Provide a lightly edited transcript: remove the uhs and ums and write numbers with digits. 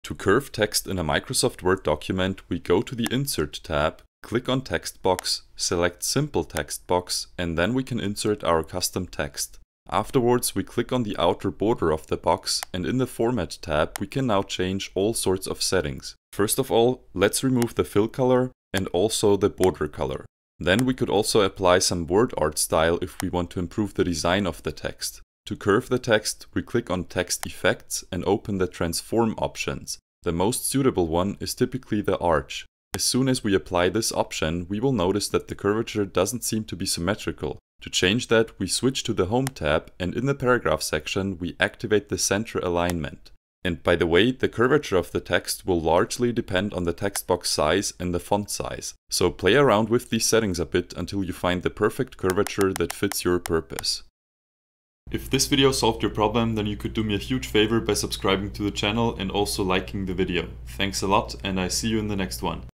To curve text in a Microsoft Word document, we go to the Insert tab, click on Text Box, select Simple Text Box, and then we can insert our custom text. Afterwards, we click on the outer border of the box, and in the Format tab, we can now change all sorts of settings. First of all, let's remove the fill color and also the border color. Then we could also apply some WordArt style if we want to improve the design of the text. To curve the text, we click on Text Effects and open the Transform options. The most suitable one is typically the arch. As soon as we apply this option, we will notice that the curvature doesn't seem to be symmetrical. To change that, we switch to the Home tab, and in the Paragraph section, we activate the Center Alignment. And by the way, the curvature of the text will largely depend on the text box size and the font size. So play around with these settings a bit until you find the perfect curvature that fits your purpose. If this video solved your problem, then you could do me a huge favor by subscribing to the channel and also liking the video. Thanks a lot, and I see you in the next one.